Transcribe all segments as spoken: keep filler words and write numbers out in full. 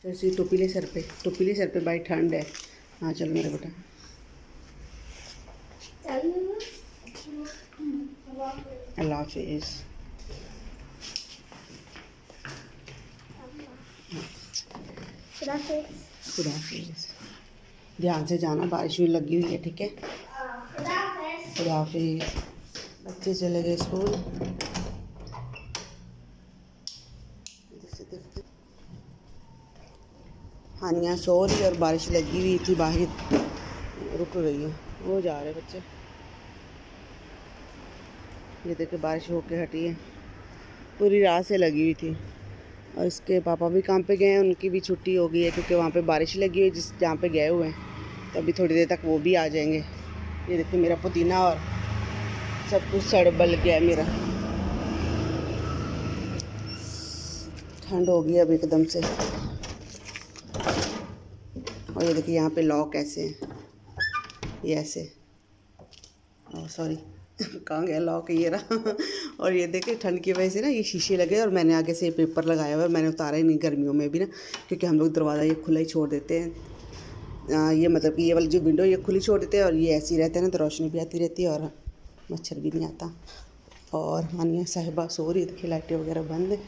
तो ऐसी टोपी ले सर पे, टोपी ले सर पे, भाई ठंड है। हाँ चलो मेरा बेटा। अल्लाह हाफिज़। खुदा हाफिज़। ध्यान से जाना, बारिश भी लगी हुई है, ठीक है। खुदा हाफिज़। बच्चे चले गए स्कूल। हानिया सो रही और बारिश लगी हुई थी बाहर, रुक रही है। वो जा रहे बच्चे। ये देखिए बारिश होके हटी है, पूरी रात से लगी हुई थी। और इसके पापा भी काम पे गए हैं, उनकी भी छुट्टी हो गई है क्योंकि वहाँ पे बारिश लगी हुई है जिस जहाँ पे गए हुए हैं। तो अभी थोड़ी देर तक वो भी आ जाएंगे। ये देखिए मेरा पुदीना और सब कुछ सड़ बल गया है मेरा। ठंड हो गई अब एकदम से। और ये देखिए यहाँ पे लॉक ऐसे हैं, ये ऐसे, ओह सॉरी कहाँ गया लॉक, ये रहा। और ये देखिए ठंड की वजह से ना ये शीशे लगे और मैंने आगे से ये पेपर लगाया हुआ है। मैंने उतारा ही नहीं गर्मियों में भी ना, क्योंकि हम लोग दरवाज़ा ये खुला ही छोड़ देते हैं। आ, ये मतलब कि ये वाली जो विंडो ये खुली छोड़ देते हैं और ये ऐसी रहते हैं ना, तो रोशनी भी आती रहती है और मच्छर भी नहीं आता। और हानिया साहिबा सो रही, देखिए लाइटें वगैरह बंद है,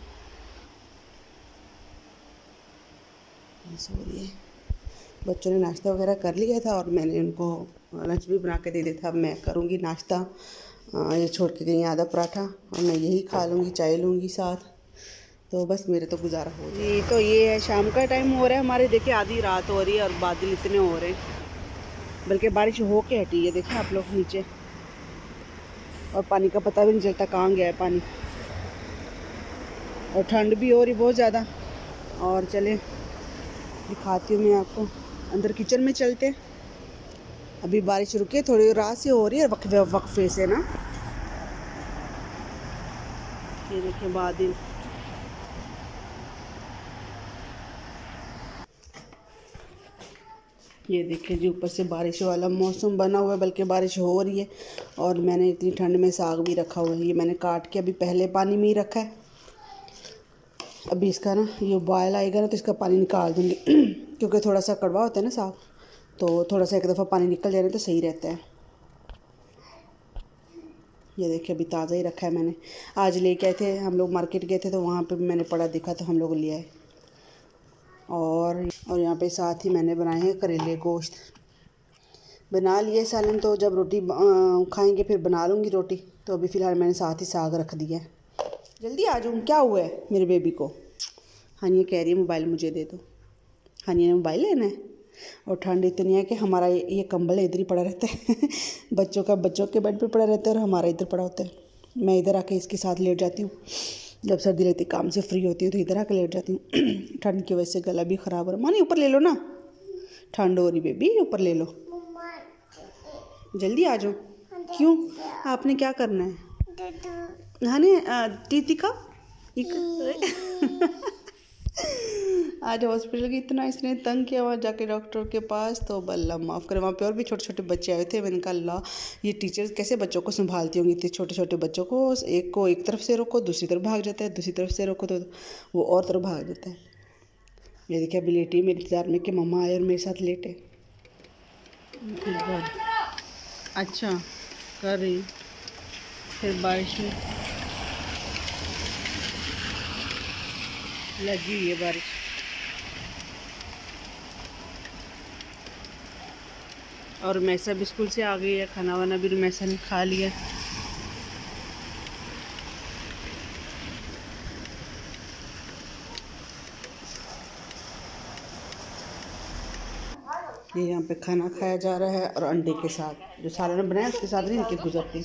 सो रही है। बच्चों ने नाश्ता वगैरह कर लिया था और मैंने उनको लंच भी बना के दे दिया था। अब मैं करूँगी नाश्ता। ये छोड़ के गई आधा पराठा और मैं यही खा लूँगी, चाय लूँगी साथ। तो बस मेरे तो गुजारा हो रही है। तो ये है शाम का टाइम हो रहा है हमारे, देखिए आधी रात हो रही है और बादल इतने हो रहे हैं, बल्कि बारिश हो के हटी है। देखिए आप लोग नीचे, और पानी का पता भी नहीं चलता कहाँ गया है पानी। और ठंड भी हो रही बहुत ज़्यादा। और चले दिखाती हूँ मैं आपको, अंदर किचन में चलते। अभी बारिश रुकी, थोड़ी रात से हो रही है वक्फे वक्फे से ना। ये देखिए बादल, ये देखिए जी ऊपर से बारिश वाला मौसम बना हुआ है, बल्कि बारिश हो रही है। और मैंने इतनी ठंड में साग भी रखा हुआ है, ये मैंने काट के अभी पहले पानी में ही रखा है। अभी इसका ना ये बॉयल आएगा ना तो इसका पानी निकाल दूँगी क्योंकि थोड़ा सा कड़वा होता है ना साग, तो थोड़ा सा एक दफ़ा पानी निकल जाए तो सही रहता है। ये देखिए अभी ताज़ा ही रखा है मैंने, आज लेके आए थे हम लोग, मार्केट गए थे तो वहाँ पे मैंने पड़ा दिखा तो हम लोग ले आए। और और यहाँ पे साथ ही मैंने बनाए हैं करेले गोश्त, बना लिए सालन। तो जब रोटी खाएंगे फिर बना लूँगी रोटी। तो अभी फ़िलहाल मैंने साथ ही साग रख दिया है। जल्दी आ जाऊँ, क्या हुआ है मेरे बेबी को? हानिया कह रही है मोबाइल मुझे दे दो। हानिया ने मोबाइल लेना है। और ठंड इतनी है कि हमारा ये, ये कंबल इधर ही पड़ा रहता है बच्चों का बच्चों के बेड पे पड़ा रहता है और हमारा इधर पड़ा होता है। मैं इधर आके इसके साथ लेट जाती हूँ, जब सर्दी लगती काम से फ्री होती हूँ तो इधर आके लेट जाती हूँ। ठंड की वजह से गला भी ख़राब हो रहा है। मानी ऊपर ले लो ना, ठंड हो रही बेबी, ऊपर ले लो, जल्दी आ जाओ। क्यों, आपने क्या करना है? हाँ नहीं टीटी का आज हॉस्पिटल की इतना इसने तंग किया हुआ जाके डॉक्टर के पास, तो अल्लाह माफ़ करे। वहाँ पे और भी छोटे छोटे बच्चे आए थे। मैंने कहा अल्लाह ये टीचर्स कैसे बच्चों को संभालती होंगी, इतने छोटे छोटे बच्चों को। एक को एक तरफ से रोको, दूसरी तरफ भाग जाता है, दूसरी तरफ से रोको तो वो और तरफ भाग जाता है। ये देखिए अभी लेटी मेरे इंतज़ार में कि मम्मा आए और मेरे साथ लेटे। अच्छा कर रही, फिर बारिश में लगी हुई है बारिश। और मैसा भी स्कूल से आ गई है, खाना वाना भी मैसा ने खा लिया। ये यहाँ पे खाना खाया जा रहा है और अंडे के साथ जो सालन बनाया उसके साथ नहीं इनके गुजरती।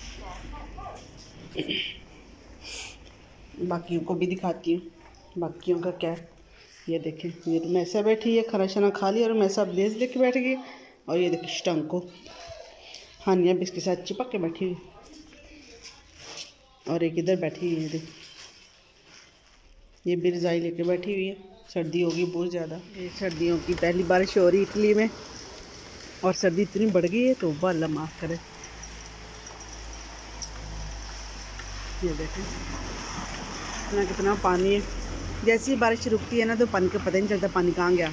बाकियों को भी दिखाती हूँ, बाकियों का क्या। ये देखें, ये तो मैसा बैठी है, खाना शाना खा लिया और मैसा ब्लेज लेके बैठ गई। और ये देखिए स्टंग को हानिया भी इसके साथ चिपक के बैठी हुई, और एक इधर बैठी हुई है। देख ये भी रज़ाई लेके बैठी हुई है, सर्दी होगी बहुत ज़्यादा। ये सर्दियों की पहली बारिश हो रही इटली में और सर्दी इतनी बढ़ गई है तो अल्लाह माफ़ करे। ये देखें इतना कितना पानी है। जैसे ही बारिश रुकती है ना तो पानी का पता ही नहीं चलता पानी कहाँ गया।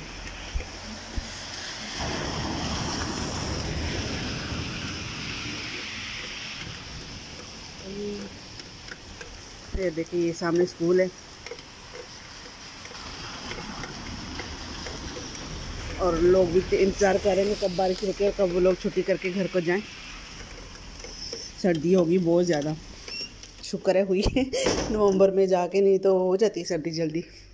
ये देखिए ये सामने स्कूल है और लोग भी इंतज़ार करेंगे कब बारिश रुके, कब वो लोग छुट्टी करके घर को जाएं। सर्दी होगी बहुत ज़्यादा, शुक्र है हुई है नवंबर में जाके, नहीं तो हो जाती सर्दी जल्दी।